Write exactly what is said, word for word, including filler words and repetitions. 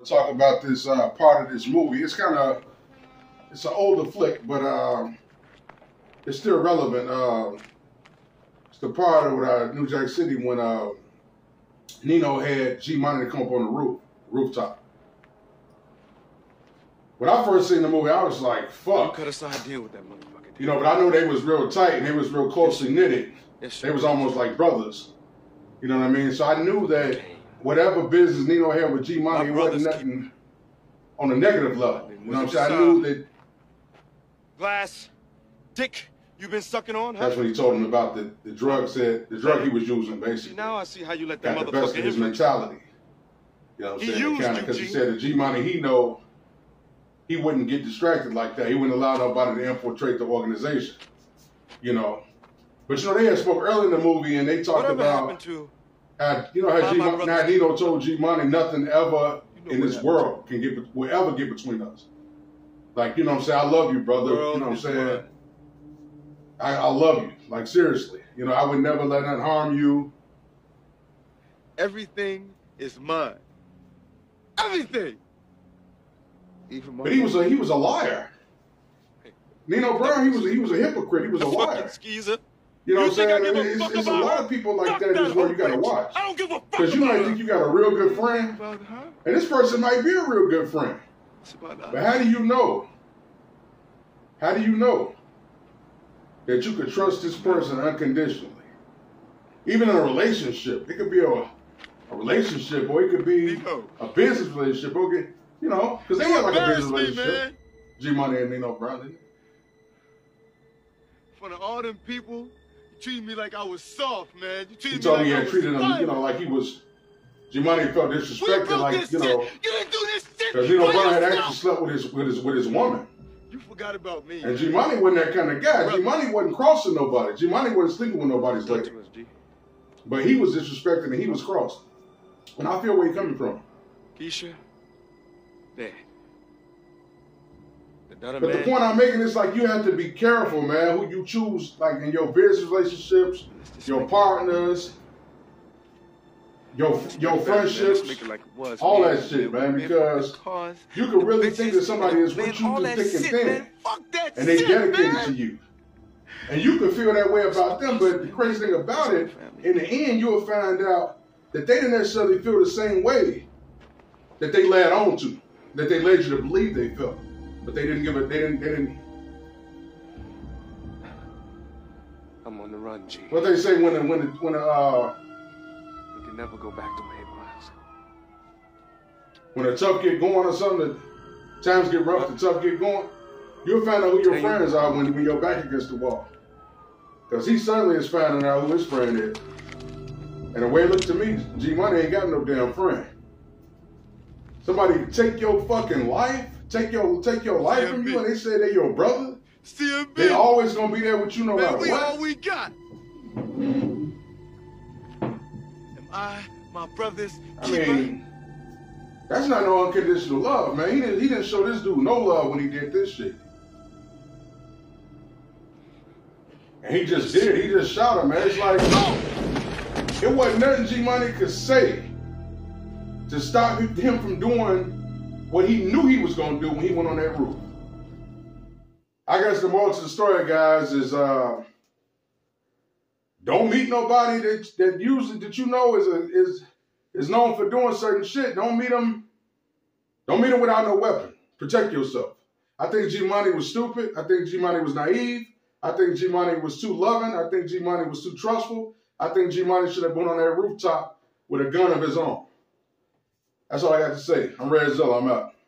Talk about this uh, part of this movie. It's kind of, it's an older flick, but uh, it's still relevant. Uh, it's the part of uh, New Jack City when uh, Nino had G Money to come up on the roof, rooftop. When I first seen the movie, I was like, "Fuck." You cut us a deal with that motherfucker. You know, but I knew they was real tight and they was real closely knitted. They was almost like brothers. You know what I mean? So I knew that whatever business Nino had with G Money, it wasn't nothing on a negative level. You know what I'm saying? I knew that. Glass, dick, you been sucking on? Huh? That's what he told him about the, the drugs that the drug he was using, basically. Now I see how you let that got motherfucker the best of his mentality. You know what I'm saying? Because he said the G Money he know he wouldn't get distracted like that. He wouldn't allow nobody to infiltrate the organization. You know. But you know, they had spoke early in the movie and they talked Whatever about happened to how, you know how G Money, now Nino told G Money nothing ever you know in this world can get will ever get between us. Like, you know what I'm saying? I love you, brother. World you know what I'm saying? Blood. I, I love you. Like, seriously. You know, I would never let that harm you. Everything is mine. Everything. Even but he was a he was a liar. Nino Brown, he was a, he was a hypocrite. He was a liar. Skeezer. You know you what I'm saying? It's, it's, it's a lot of people like that is where you gotta watch. I don't give a fuck. Because you might think you got a real good friend, and this person might be a real good friend. But how do you know? How do you know that you could trust this person unconditionally? Even in a relationship, it could be a, a relationship, or it could be a business relationship. Okay, you know, because they had like a business relationship. G Money and Nino Brown, didn't they? For all them people, you treated me like I was soft, man. You treated he told me me like he had treated him, you know, like he was. G Money felt disrespected, like you know. You didn't do this shit. Because Nino Brown had actually slept with his with his with his woman. You forgot about me. And G Money wasn't that kind of guy. G Money wasn't crossing nobody. G Money wasn't sleeping with nobody's lady. But he was disrespected and he was crossed. And I feel where he's coming from. Keisha, there. But man. The point I'm making is like you have to be careful, man, who you choose, like in your business relationships, your partners, your your friendships, like was, all man. that shit, man, because you can really think that somebody is with you through thick and thin, and they dedicated man. to you. And you can feel that way about them, but the crazy thing about it, in the end, you'll find out that they didn't necessarily feel the same way that they led on to, that they led you to believe they felt. But they didn't give it, they didn't, they didn't. I'm on the run, G. What they say when, when, when, uh. You can never go back the way it was. When the tough get going or something, the times get rough, the tough get going, you'll find out who your friends are when, when you're back against the wall. Because he certainly is finding out who his friend is. And the way it looks to me, G Money ain't got no damn friend. Somebody take your fucking life. Take your take your life from you, and they say they're your brother. C M B. They always gonna be there with you no man, matter we what. All we got. Am I my brother's I mean, that's not no unconditional love, man. He didn't he didn't show this dude no love when he did this shit. And he just did it. He just shot him, man. It's like no. It wasn't nothing G Money could say to stop him from doing what he knew he was going to do when he went on that roof. I guess the moral to the story, guys, is uh, don't meet nobody that that usually that you know is a, is is known for doing certain shit. Don't meet them. Don't meet them without no weapon. Protect yourself. I think G Money was stupid. I think G Money was naive. I think G Money was too loving. I think G Money was too trustful. I think G Money should have been on that rooftop with a gun of his own. That's all I got to say. I'm Red Zilla. I'm out.